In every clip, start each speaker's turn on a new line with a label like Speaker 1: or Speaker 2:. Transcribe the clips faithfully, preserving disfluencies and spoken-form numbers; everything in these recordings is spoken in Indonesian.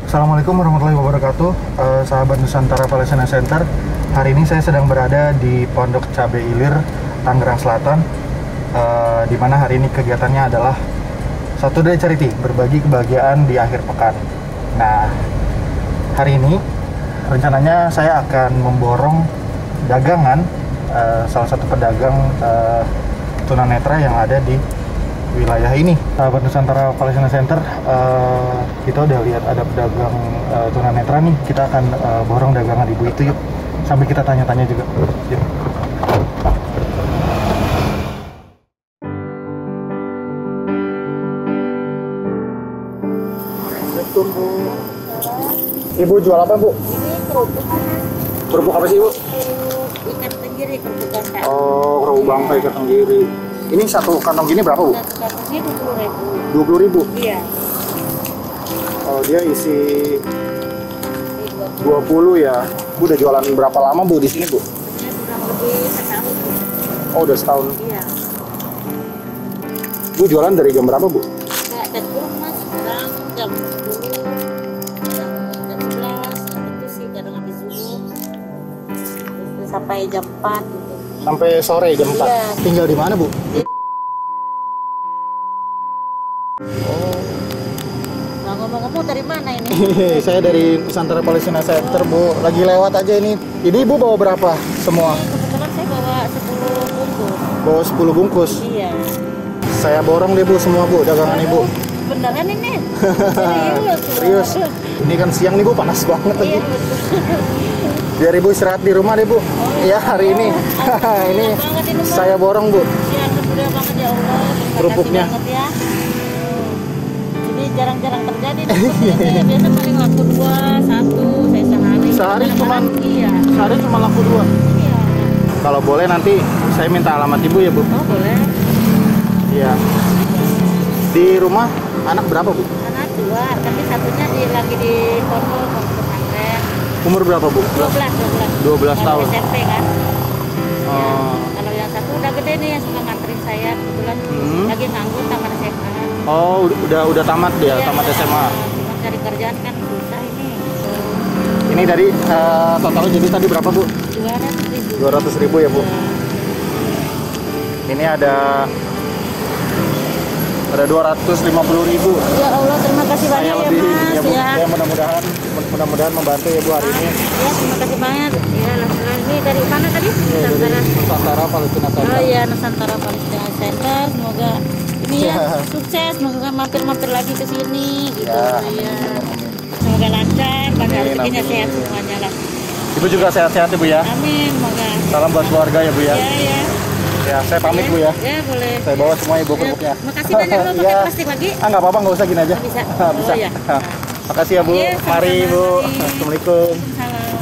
Speaker 1: Assalamualaikum warahmatullahi wabarakatuh, uh, sahabat Nusantara Palestina Center. Hari ini saya sedang berada di Pondok Cabe Ilir, Tangerang Selatan, uh, di mana hari ini kegiatannya adalah Saturday Charity, berbagi kebahagiaan di akhir pekan. Nah, hari ini rencananya saya akan memborong dagangan uh, salah satu pedagang uh, tunanetra yang ada di wilayah ini. Sahabat Nusantara Palestina Center, uh, kita udah lihat ada pedagang uh, tunanetra nih. Kita akan uh, borong dagangan ibu itu, yuk. Sambil kita tanya-tanya juga. Yuk. Assalamualaikum, Bu. Ibu jual apa, Bu?
Speaker 2: Ini kerupuk.
Speaker 1: Kerupuk apa sih, Bu?
Speaker 2: Ikan tenggiri, kerupuk bangka.
Speaker 1: Oh, kerupuk bangka ikan tenggiri. Ini satu kantong gini berapa, Bu?
Speaker 2: Satu kantongnya dua puluh ribu.
Speaker 1: dua puluh ribu?
Speaker 2: Iya.
Speaker 1: Oh, dia isi dua puluh ya. Bu udah jualan berapa lama, Bu, di sini, Bu?
Speaker 2: Ini kurang lebih setahun.
Speaker 1: Oh, udah setahun.
Speaker 2: Iya.
Speaker 1: Bu jualan dari jam berapa, Bu?
Speaker 2: Nggak tentu, Mas. Sekarang jam sepuluh, kadang jam sebelas, itu sih kadang habis subuh. Terus sampai jam empat gitu.
Speaker 1: Sampai sore jam empat.
Speaker 2: Iya.
Speaker 1: Tinggal di mana, Bu?
Speaker 2: Nah, ngomong-ngomong dari mana ini?
Speaker 1: Saya dari Nusantara Palestina Center, Bu. Lagi lewat aja ini. Ini Ibu bawa berapa semua?
Speaker 2: Ini kebetulan saya bawa sepuluh bungkus.
Speaker 1: Bawa sepuluh bungkus.
Speaker 2: Iya.
Speaker 1: Saya borong deh, Bu, semua, Bu, dagangan Ibu.
Speaker 2: Beneran ini? Serius?
Speaker 1: Serius. Ini kan siang nih, Bu, panas banget lagi.
Speaker 2: Iya, betul.
Speaker 1: Biar Ibu istirahat di rumah deh, Bu. Ya, hari ini. Ini saya borong, Bu.
Speaker 2: Ya, alhamdulillah banget ya Allah. Terima
Speaker 1: Kerupuknya.
Speaker 2: kasih banget ya. Jadi jarang-jarang terjadi nih seperti ini. Biasa paling laku dua, satu, saya sehari.
Speaker 1: Sehari cuman?
Speaker 2: Iya.
Speaker 1: Sehari cuma laku dua.
Speaker 2: Iya.
Speaker 1: Kalau boleh nanti saya minta alamat Ibu ya, Bu.
Speaker 2: Oh, boleh.
Speaker 1: Iya. Di rumah anak berapa, Bu?
Speaker 2: Anak dua, tapi satunya di, lagi di pondok, pondok pesantren.
Speaker 1: Umur berapa, Bu?
Speaker 2: dua belas, dua belas.
Speaker 1: dua belas tahun.
Speaker 2: S M P kan.
Speaker 1: Oh.
Speaker 2: Ya, kalau yang satu udah gede nih yang suka nganterin saya, kebetulan
Speaker 1: Hmm.
Speaker 2: lagi nganggur tamat S M A.
Speaker 1: Oh, udah udah tamat dia,
Speaker 2: Iya,
Speaker 1: tamat S M A.
Speaker 2: Cuma cari kerjaan kan susah ini.
Speaker 1: Ini dari uh, totalnya jadi tadi berapa, Bu?
Speaker 2: dua ratus ribu.
Speaker 1: dua ratus ribu ya, Bu. Ini ada ada dua ratus lima puluh ribu.
Speaker 2: Ya Allah, terima kasih banyak
Speaker 1: Saya
Speaker 2: ya
Speaker 1: lebih,
Speaker 2: Mas
Speaker 1: ya, Bu.
Speaker 2: ya.
Speaker 1: Ya, mudah-mudahan mudah-mudahan membantu ya, Bu, hari ini.
Speaker 2: Ya, terima kasih banyak. Ya, langsung ini dari mana tadi?
Speaker 1: Ya, dari
Speaker 2: Nusantara.
Speaker 1: Nusantara Palestina Center.
Speaker 2: Oh iya, Nusantara Palestina Center. Semoga ini ya,
Speaker 1: Ya.
Speaker 2: sukses. Semoga mampir-mampir lagi ke sini gitu.
Speaker 1: Ya.
Speaker 2: Ya. Semoga lancar, pada
Speaker 1: Amin,
Speaker 2: rezekinya
Speaker 1: amin.
Speaker 2: sehat semuanya lah.
Speaker 1: Ibu juga sehat-sehat ya, Bu ya.
Speaker 2: Amin, semoga.
Speaker 1: Salam buat keluarga ya, Bu ya.
Speaker 2: Ya, ya.
Speaker 1: Ya, saya pamit, Bu ya.
Speaker 2: Ya, boleh.
Speaker 1: Saya bawa semua Ibu kerupuknya.
Speaker 2: Ya, makasih banyak loh, pakai
Speaker 1: Ya.
Speaker 2: plastik lagi.
Speaker 1: Ah, nggak apa-apa, nggak usah gini aja.
Speaker 2: Bisa.
Speaker 1: Bisa.
Speaker 2: Oh, ya.
Speaker 1: Makasih ya, Bu.
Speaker 2: Iya,
Speaker 1: Mari,
Speaker 2: sama-sama.
Speaker 1: Bu.
Speaker 2: Mari.
Speaker 1: Assalamualaikum.
Speaker 2: Salam.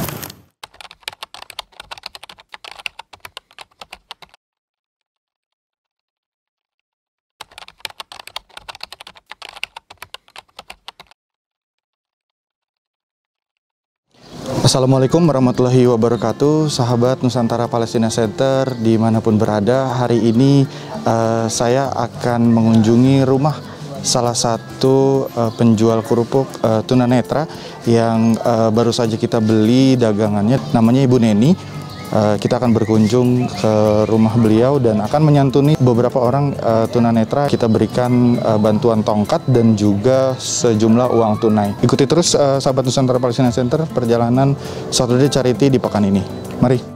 Speaker 1: Assalamualaikum warahmatullahi wabarakatuh, sahabat Nusantara Palestina Center dimanapun berada. Hari ini uh, saya akan mengunjungi rumah salah satu uh, penjual kerupuk uh, tunanetra yang uh, baru saja kita beli dagangannya, namanya Ibu Neni. Uh, kita akan berkunjung ke rumah beliau dan akan menyantuni beberapa orang uh, tunanetra. Kita berikan uh, bantuan tongkat dan juga sejumlah uang tunai. Ikuti terus uh, sahabat Nusantara Palestina Center perjalanan Saturday Charity di pekan ini. Mari.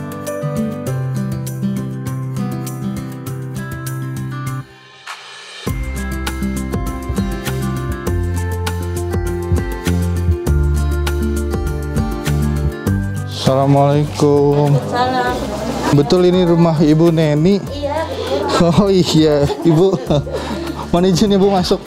Speaker 1: Assalamualaikum.
Speaker 2: Salam.
Speaker 1: Betul ini rumah Ibu Neni?
Speaker 2: Iya, betul.
Speaker 1: Oh iya, Ibu. Mohon izin Ibu masuk.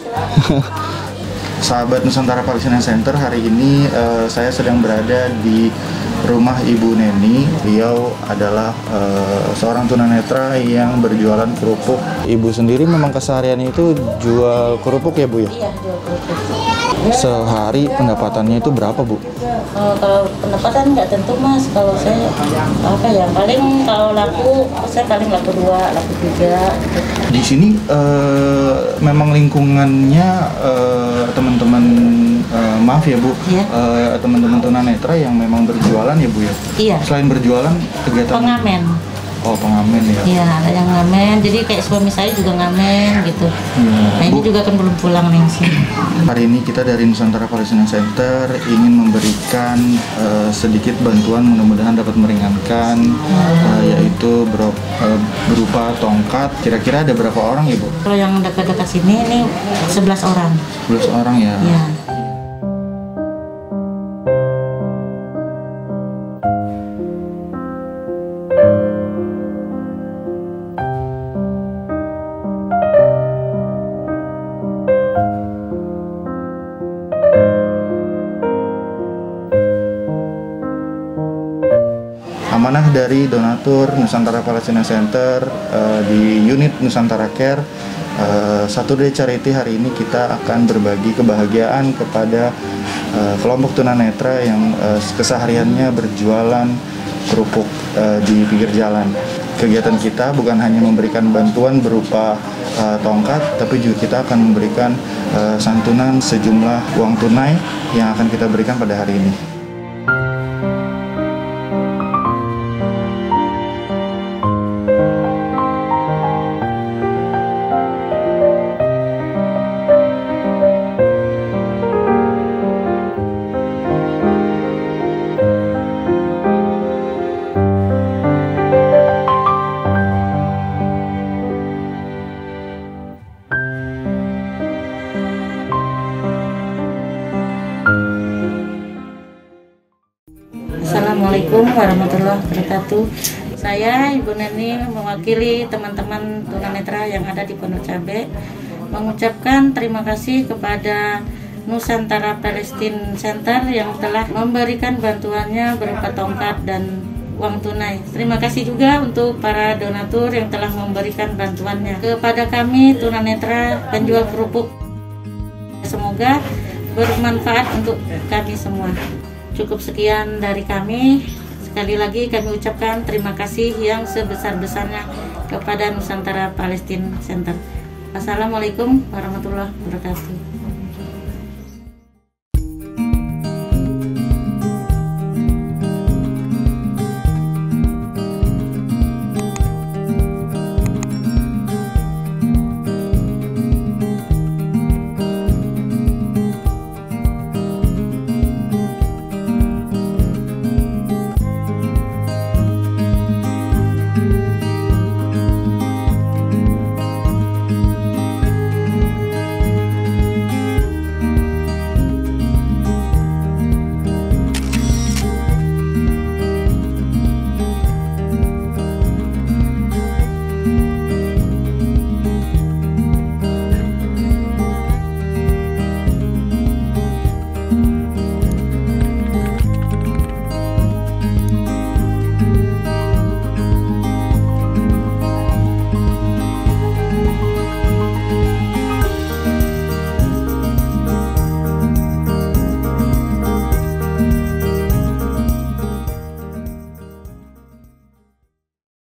Speaker 1: Sahabat Nusantara Palestina Center, hari ini uh, saya sedang berada di rumah Ibu Neni. Beliau adalah uh, seorang tunanetra yang berjualan kerupuk. Ibu sendiri memang kesehariannya itu jual kerupuk ya, Bu ya?
Speaker 2: Iya, jual kerupuk.
Speaker 1: Sehari pendapatannya itu berapa, Bu?
Speaker 2: Oh, kalau pendapatan nggak tentu Mas, kalau saya apa ya, paling kalau laku saya paling laku dua, laku tiga gitu.
Speaker 1: Di sini uh, memang lingkungannya uh, teman-teman Uh, maaf ya Bu,
Speaker 2: Iya.
Speaker 1: uh, teman-teman tunanetra yang memang berjualan ya Bu ya?
Speaker 2: Iya.
Speaker 1: Selain berjualan, kegiatan...
Speaker 2: Pengamen.
Speaker 1: Oh, pengamen ya?
Speaker 2: Iya, ada yang ngamen, jadi kayak suami saya juga ngamen gitu.
Speaker 1: Hmm.
Speaker 2: Nah ini
Speaker 1: Bu,
Speaker 2: juga kan belum pulang nih sih.
Speaker 1: hari ini kita dari Nusantara Palestina Center ingin memberikan uh, sedikit bantuan, mudah-mudahan dapat meringankan, uh, yaitu berupa, uh, berupa tongkat. Kira-kira ada berapa orang ya Bu?
Speaker 2: Kalau yang dekat-dekat sini ini sebelas orang.
Speaker 1: sebelas orang ya?
Speaker 2: Iya.
Speaker 1: Amanah dari donatur Nusantara Palestina Center uh, di unit Nusantara Care, uh, Satu Day Charity hari ini kita akan berbagi kebahagiaan kepada uh, kelompok tunanetra yang uh, kesehariannya berjualan kerupuk uh, di pinggir jalan. Kegiatan kita bukan hanya memberikan bantuan berupa uh, tongkat, tapi juga kita akan memberikan uh, santunan sejumlah uang tunai yang akan kita berikan pada hari ini.
Speaker 2: Assalamualaikum warahmatullahi wabarakatuh. Saya Ibu Neni mewakili teman-teman tunanetra yang ada di Pondok Cabe mengucapkan terima kasih kepada Nusantara Palestina Center yang telah memberikan bantuannya berupa tongkat dan uang tunai. Terima kasih juga untuk para donatur yang telah memberikan bantuannya kepada kami tunanetra penjual kerupuk. Semoga bermanfaat untuk kami semua. Cukup sekian dari kami. Sekali lagi kami ucapkan terima kasih yang sebesar-besarnya kepada Nusantara Palestina Center. Assalamualaikum warahmatullahi wabarakatuh.